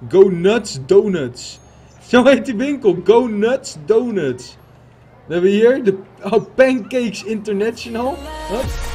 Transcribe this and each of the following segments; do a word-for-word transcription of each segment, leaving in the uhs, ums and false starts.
Go Nuts Donuts. Zo heet die winkel. Go Nuts Donuts. We hebben hier de oh, Pancakes International. Wat?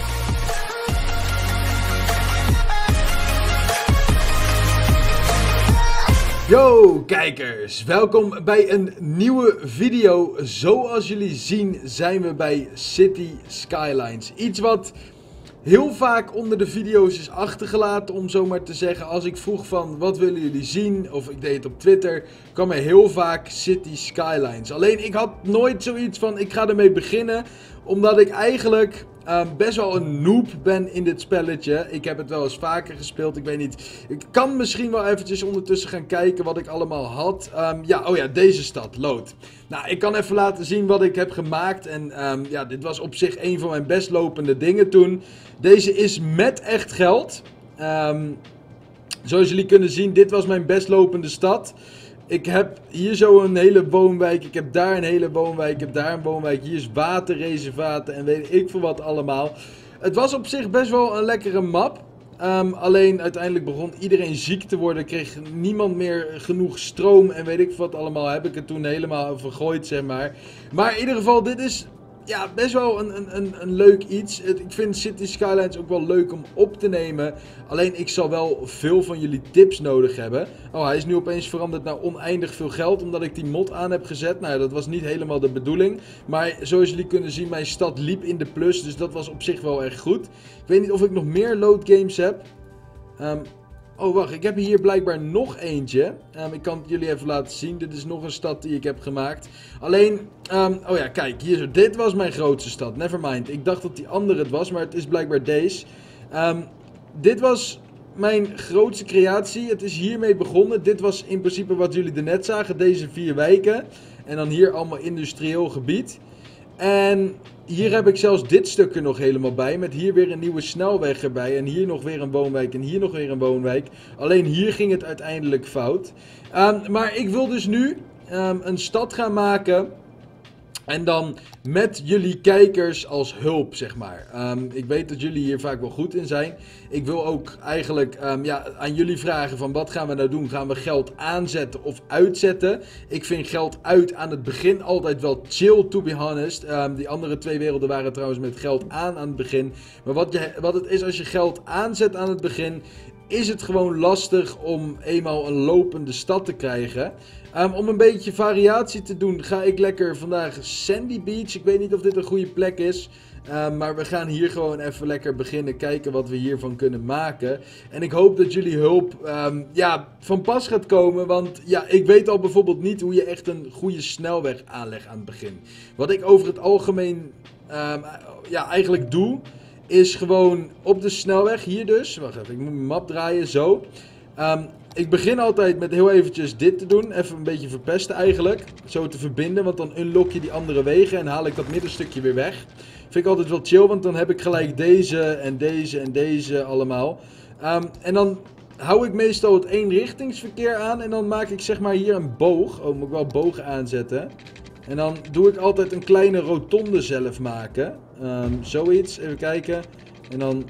Yo kijkers, welkom bij een nieuwe video. Zoals jullie zien zijn we bij City Skylines. Iets wat heel vaak onder de video's is achtergelaten, om zo maar te zeggen. Als ik vroeg van wat willen jullie zien, of ik deed het op Twitter, kwam er heel vaak City Skylines. Alleen ik had nooit zoiets van ik ga ermee beginnen, omdat ik eigenlijk uh, best wel een noob ben in dit spelletje. Ik heb het wel eens vaker gespeeld, ik weet niet. Ik kan misschien wel eventjes ondertussen gaan kijken wat ik allemaal had. Um, ja, oh ja, deze stad, load. Nou, ik kan even laten zien wat ik heb gemaakt. En um, ja, dit was op zich een van mijn best lopende dingen toen. Deze is met echt geld. Um, zoals jullie kunnen zien, dit was mijn best lopende stad. Ik heb hier zo een hele woonwijk, ik heb daar een hele woonwijk, ik heb daar een woonwijk. Hier is waterreservaten en weet ik veel wat allemaal. Het was op zich best wel een lekkere map. Um, alleen uiteindelijk begon iedereen ziek te worden, kreeg niemand meer genoeg stroom en weet ik wat allemaal. Heb ik het toen helemaal vergooid, zeg maar. Maar in ieder geval, dit is ja, best wel een, een, een, een leuk iets. Ik vind City Skylines ook wel leuk om op te nemen. Alleen ik zal wel veel van jullie tips nodig hebben. Oh, hij is nu opeens veranderd naar oneindig veel geld, omdat ik die mod aan heb gezet. Nou, dat was niet helemaal de bedoeling. Maar zoals jullie kunnen zien, mijn stad liep in de plus, dus dat was op zich wel erg goed. Ik weet niet of ik nog meer load games heb. Um, oh, wacht, ik heb hier blijkbaar nog eentje. Um, ik kan het jullie even laten zien. Dit is nog een stad die ik heb gemaakt. Alleen, um, oh ja, kijk, hier zo. Dit was mijn grootste stad. Nevermind. Ik dacht dat die andere het was, maar het is blijkbaar deze. Um, dit was mijn grootste creatie. Het is hiermee begonnen. Dit was in principe wat jullie er net zagen. Deze vier wijken. En dan hier allemaal industrieel gebied. En hier heb ik zelfs dit stuk er nog helemaal bij. Met hier weer een nieuwe snelweg erbij. En hier nog weer een woonwijk. En hier nog weer een woonwijk. Alleen hier ging het uiteindelijk fout. Um, maar ik wil dus nu um, een stad gaan maken. En dan met jullie kijkers als hulp, zeg maar. Um, ik weet dat jullie hier vaak wel goed in zijn. Ik wil ook eigenlijk um, ja, aan jullie vragen van wat gaan we nou doen? Gaan we geld aanzetten of uitzetten? Ik vind geld uit aan het begin altijd wel chill, to be honest. Um, die andere twee werelden waren trouwens met geld aan aan het begin. Maar wat, je, wat het is als je geld aanzet aan het begin, is het gewoon lastig om eenmaal een lopende stad te krijgen. Um, om een beetje variatie te doen ga ik lekker vandaag Sandy Beach. Ik weet niet of dit een goede plek is. Um, maar we gaan hier gewoon even lekker beginnen kijken wat we hiervan kunnen maken. En ik hoop dat jullie hulp um, ja, van pas gaat komen. Want ja, ik weet al bijvoorbeeld niet hoe je echt een goede snelweg aanlegt aan het begin. Wat ik over het algemeen um, ja, eigenlijk doe, is gewoon op de snelweg, hier dus. Wacht even, ik moet mijn map draaien, zo. Um, ik begin altijd met heel eventjes dit te doen. Even een beetje verpesten eigenlijk. Zo te verbinden, want dan unlock je die andere wegen en haal ik dat middenstukje weer weg. Vind ik altijd wel chill, want dan heb ik gelijk deze en deze en deze allemaal. Um, en dan hou ik meestal het eenrichtingsverkeer aan en dan maak ik zeg maar hier een boog. Oh, moet ik wel bogen aanzetten. En dan doe ik altijd een kleine rotonde zelf maken. Um, zoiets, even kijken. En dan,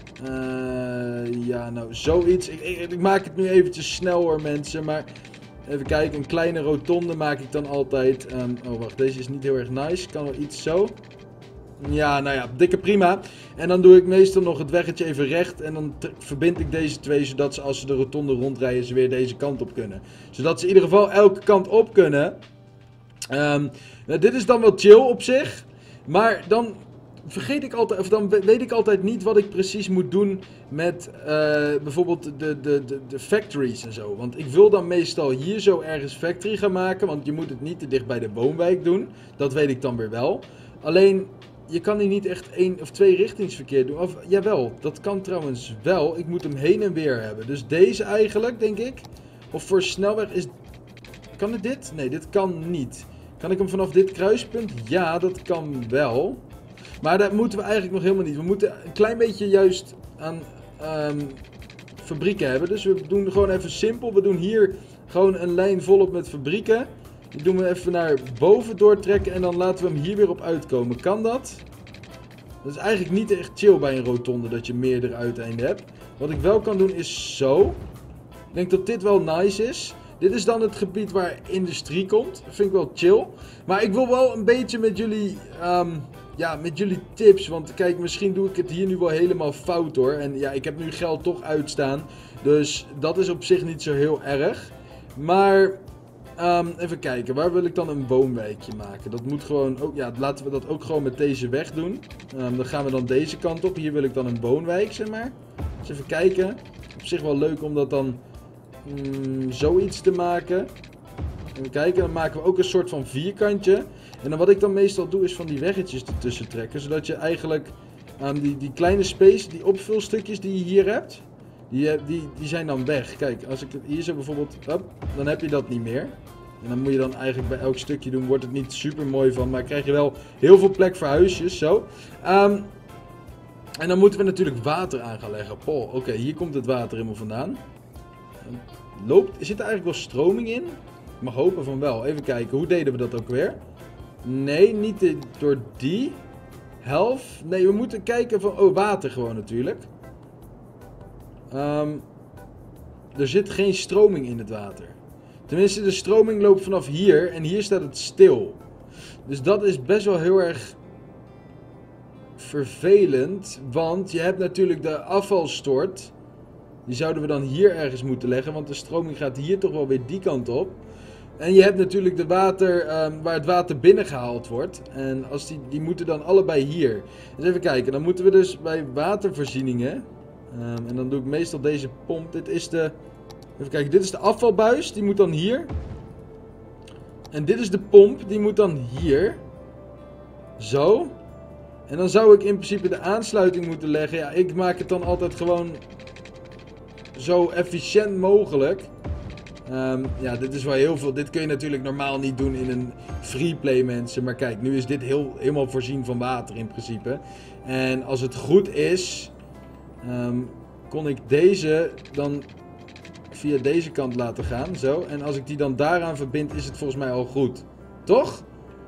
uh, ja nou, zoiets. Ik, ik, ik maak het nu eventjes snel hoor mensen, maar even kijken. Een kleine rotonde maak ik dan altijd. Um, oh wacht, deze is niet heel erg nice. Kan wel iets zo. Ja, nou ja, dikke prima. En dan doe ik meestal nog het weggetje even recht. En dan verbind ik deze twee, zodat ze als ze de rotonde rondrijden, ze weer deze kant op kunnen. Zodat ze in ieder geval elke kant op kunnen. Um, nou, dit is dan wel chill op zich. Maar dan vergeet ik altijd, of dan weet ik altijd niet wat ik precies moet doen met uh, bijvoorbeeld de, de, de, de factories en zo. Want ik wil dan meestal hier zo ergens factory gaan maken. Want je moet het niet te dicht bij de woonwijk doen. Dat weet ik dan weer wel. Alleen, je kan hier niet echt één of twee richtingsverkeer doen. Of, jawel, dat kan trouwens wel. Ik moet hem heen en weer hebben. Dus deze eigenlijk, denk ik. Of voor snelweg is... Kan het dit? Nee, dit kan niet. Kan ik hem vanaf dit kruispunt? Ja, dat kan wel. Maar dat moeten we eigenlijk nog helemaal niet. We moeten een klein beetje juist aan um, fabrieken hebben. Dus we doen gewoon even simpel. We doen hier gewoon een lijn volop met fabrieken. Die doen we even naar boven doortrekken en dan laten we hem hier weer op uitkomen. Kan dat? Dat is eigenlijk niet echt chill bij een rotonde dat je meerdere uiteinden hebt. Wat ik wel kan doen is zo. denk dat dit wel nice is. Dit is dan het gebied waar industrie komt. Dat vind ik wel chill. Maar ik wil wel een beetje met jullie, um, ja, met jullie tips. Want kijk, misschien doe ik het hier nu wel helemaal fout hoor. En ja, ik heb nu geld toch uitstaan. Dus dat is op zich niet zo heel erg. Maar um, even kijken, waar wil ik dan een woonwijkje maken? Dat moet gewoon, oh ja, laten we dat ook gewoon met deze weg doen. Um, dan gaan we dan deze kant op. Hier wil ik dan een woonwijk, zeg maar. Dus even kijken. Op zich wel leuk om dat dan mm, zoiets te maken. Even kijken, dan maken we ook een soort van vierkantje. En dan wat ik dan meestal doe is van die weggetjes ertussen trekken. Zodat je eigenlijk um, die, die kleine space, die opvulstukjes die je hier hebt, die, die, die zijn dan weg. Kijk, als ik hier zo bijvoorbeeld, hop, dan heb je dat niet meer. En dan moet je dan eigenlijk bij elk stukje doen, wordt het niet super mooi van. Maar krijg je wel heel veel plek voor huisjes, zo. Um, en dan moeten we natuurlijk water aan gaan leggen. Oh, oké, okay, hier komt het water helemaal vandaan. Loopt, zit er eigenlijk wel stroming in? Ik mag hopen van wel. Even kijken, hoe deden we dat ook weer? Nee, niet de, door die helft. Nee, we moeten kijken van, oh, water gewoon natuurlijk. Um, er zit geen stroming in het water. Tenminste, de stroming loopt vanaf hier en hier staat het stil. Dus dat is best wel heel erg vervelend, want je hebt natuurlijk de afvalstort. Die zouden we dan hier ergens moeten leggen, want de stroming gaat hier toch wel weer die kant op. En je hebt natuurlijk de water, um, waar het water binnengehaald wordt. En als die, die moeten dan allebei hier. Dus even kijken, dan moeten we dus bij watervoorzieningen. Um, en dan doe ik meestal deze pomp. Dit is de, even kijken, dit is de afvalbuis, die moet dan hier. En dit is de pomp, die moet dan hier. Zo. En dan zou ik in principe de aansluiting moeten leggen. Ja, ik maak het dan altijd gewoon zo efficiënt mogelijk. Um, ja, dit is wel heel veel. Dit kun je natuurlijk normaal niet doen in een freeplay, mensen. Maar kijk, nu is dit heel, helemaal voorzien van water in principe. En als het goed is, um, kon ik deze dan via deze kant laten gaan. Zo. En als ik die dan daaraan verbind, is het volgens mij al goed. Toch?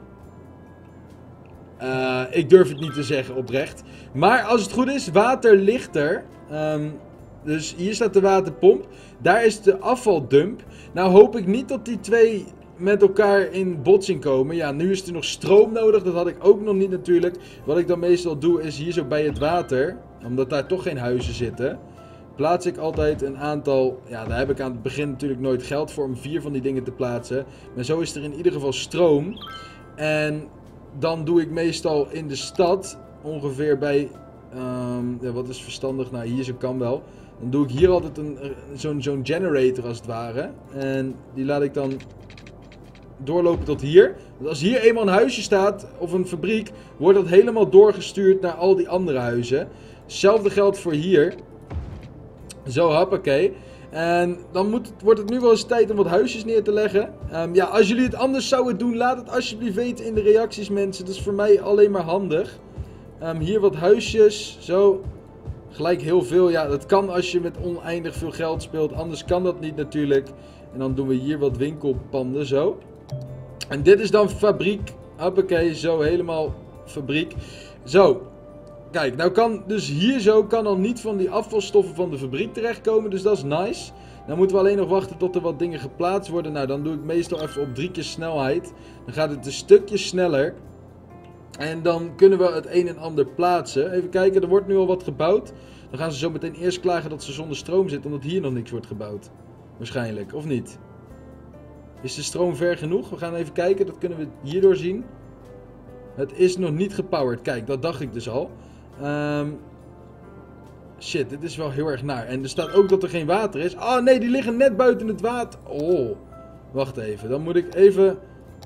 Uh, ik durf het niet te zeggen oprecht. Maar als het goed is, water ligt er. Um, dus hier staat de waterpomp. Daar is de afvaldump. Nou hoop ik niet dat die twee met elkaar in botsing komen. Ja, nu is er nog stroom nodig. Dat had ik ook nog niet natuurlijk. Wat ik dan meestal doe is hier zo bij het water. Omdat daar toch geen huizen zitten. Plaats ik altijd een aantal. Ja, daar heb ik aan het begin natuurlijk nooit geld voor om vier van die dingen te plaatsen. Maar zo is er in ieder geval stroom. En dan doe ik meestal in de stad ongeveer bij. Um, ja, wat is verstandig? Nou, hier zo kan wel. Dan doe ik hier altijd een, zo'n zo'n generator als het ware. En die laat ik dan doorlopen tot hier. Want als hier eenmaal een huisje staat, of een fabriek, wordt dat helemaal doorgestuurd naar al die andere huizen. Hetzelfde geldt voor hier. Zo, hoppakee. En dan moet het, wordt het nu wel eens tijd om wat huisjes neer te leggen. Um, ja, als jullie het anders zouden doen, laat het alsjeblieft weten in de reacties, mensen. Dat is voor mij alleen maar handig. Um, hier wat huisjes, zo. Gelijk heel veel. Ja, dat kan als je met oneindig veel geld speelt. Anders kan dat niet natuurlijk. En dan doen we hier wat winkelpanden, zo. En dit is dan fabriek. Hoppakee, zo helemaal fabriek. Zo. Kijk, nou kan dus hier zo kan al niet van die afvalstoffen van de fabriek terechtkomen. Dus dat is nice. Dan moeten we alleen nog wachten tot er wat dingen geplaatst worden. Nou, dan doe ik meestal even op drie keer snelheid. Dan gaat het een stukje sneller. En dan kunnen we het een en ander plaatsen. Even kijken, er wordt nu al wat gebouwd. Dan gaan ze zo meteen eerst klagen dat ze zonder stroom zitten, omdat hier nog niks wordt gebouwd. Waarschijnlijk, of niet? Is de stroom ver genoeg? We gaan even kijken, dat kunnen we hierdoor zien. Het is nog niet gepowered. Kijk, dat dacht ik dus al. Um, shit, dit is wel heel erg naar. En er staat ook dat er geen water is. Oh nee, die liggen net buiten het water. Oh, wacht even. Dan moet ik even...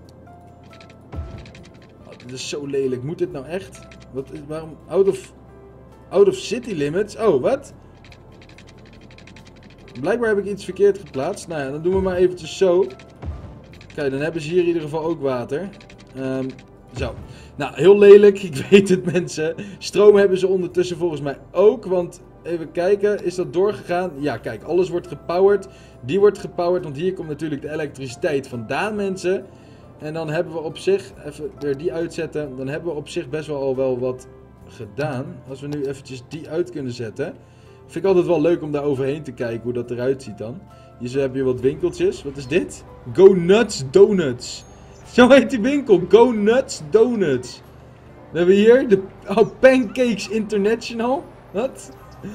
Dit is zo lelijk. Moet dit nou echt? Wat is, waarom? Out of, out of city limits? Oh, wat? Blijkbaar heb ik iets verkeerd geplaatst. Nou ja, dan doen we maar eventjes zo. Kijk, dan hebben ze hier in ieder geval ook water. Um, zo. Nou, heel lelijk. Ik weet het, mensen. Stroom hebben ze ondertussen volgens mij ook. Want, even kijken. Is dat doorgegaan? Ja, kijk. Alles wordt gepowered. Die wordt gepowered. Want hier komt natuurlijk de elektriciteit vandaan, mensen. En dan hebben we op zich, even weer die uitzetten, dan hebben we op zich best wel al wel wat gedaan. Als we nu eventjes die uit kunnen zetten. Vind ik altijd wel leuk om daar overheen te kijken hoe dat eruit ziet dan. Hier heb je wat winkeltjes. Wat is dit? Go Nuts Donuts. Zo heet die winkel. Go Nuts Donuts. Dan hebben we hier de oh, Pancakes International. Wat?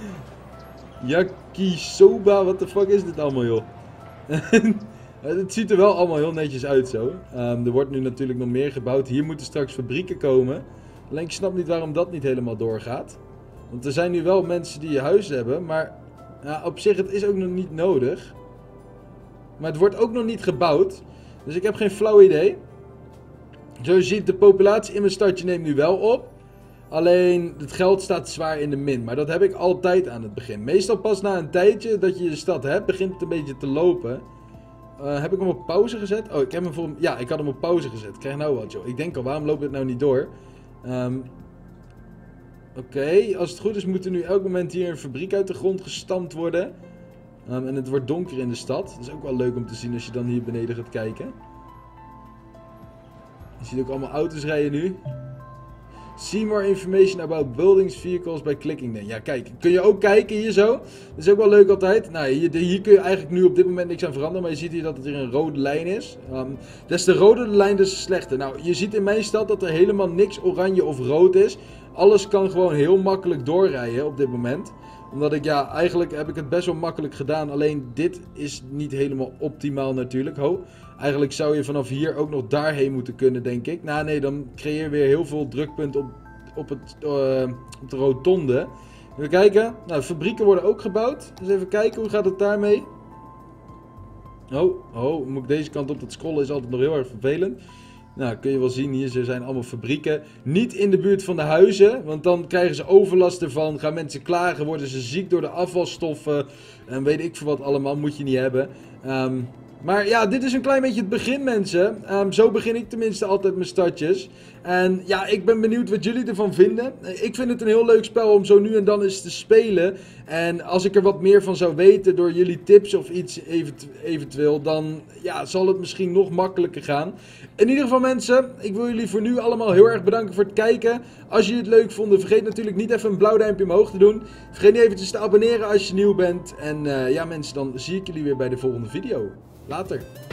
Yakisoba. Wat de fuck is dit allemaal, joh? Het ziet er wel allemaal heel netjes uit zo. Um, er wordt nu natuurlijk nog meer gebouwd. Hier moeten straks fabrieken komen. Alleen ik snap niet waarom dat niet helemaal doorgaat. Want er zijn nu wel mensen die huis hebben. Maar ja, op zich, het is ook nog niet nodig. Maar het wordt ook nog niet gebouwd. Dus ik heb geen flauw idee. Zoals je ziet, de populatie in mijn stadje neemt nu wel op. Alleen, het geld staat zwaar in de min. Maar dat heb ik altijd aan het begin. Meestal pas na een tijdje dat je je stad hebt, begint het een beetje te lopen. Uh, heb ik hem op pauze gezet? Oh, ik heb hem voor... Ja, ik had hem op pauze gezet. Ik krijg nou wat, joh. Ik denk al, waarom loopt het nou niet door? Um, Oké, okay. Als het goed is moet er nu elk moment hier een fabriek uit de grond gestampt worden. Um, en het wordt donker in de stad. Dat is ook wel leuk om te zien als je dan hier beneden gaat kijken. Je ziet ook allemaal auto's rijden nu. See more information about buildings, vehicles by clicking them. Ja, kijk. Kun je ook kijken hier zo. Dat is ook wel leuk altijd. Nou, hier, hier kun je eigenlijk nu op dit moment niks aan veranderen. Maar je ziet hier dat het hier een rode lijn is. Um, des te roder de lijn, des te slechter. Nou, je ziet in mijn stad dat er helemaal niks oranje of rood is. Alles kan gewoon heel makkelijk doorrijden op dit moment. Omdat ik, ja, eigenlijk heb ik het best wel makkelijk gedaan. Alleen dit is niet helemaal optimaal natuurlijk. Ho. Eigenlijk zou je vanaf hier ook nog daarheen moeten kunnen, denk ik. Nou, nee, dan creëer je weer heel veel drukpunten op, op, het, uh, op de rotonde. Even kijken. Nou, fabrieken worden ook gebouwd. Dus even kijken, hoe gaat het daarmee? Oh, oh, moet ik deze kant op? Dat scrollen is altijd nog heel erg vervelend. Nou, kun je wel zien, hier zijn allemaal fabrieken. Niet in de buurt van de huizen, want dan krijgen ze overlast ervan. Gaan mensen klagen, worden ze ziek door de afvalstoffen. En weet ik veel wat allemaal, moet je niet hebben. Um, maar ja, dit is een klein beetje het begin, mensen. Um, zo begin ik tenminste altijd mijn stadjes. En ja, ik ben benieuwd wat jullie ervan vinden. Ik vind het een heel leuk spel om zo nu en dan eens te spelen. En als ik er wat meer van zou weten door jullie tips of iets eventu eventueel, dan ja, zal het misschien nog makkelijker gaan. In ieder geval, mensen, ik wil jullie voor nu allemaal heel erg bedanken voor het kijken. Als jullie het leuk vonden, vergeet natuurlijk niet even een blauw duimpje omhoog te doen. Vergeet niet eventjes te abonneren als je nieuw bent. En uh, ja, mensen, dan zie ik jullie weer bij de volgende video. Later.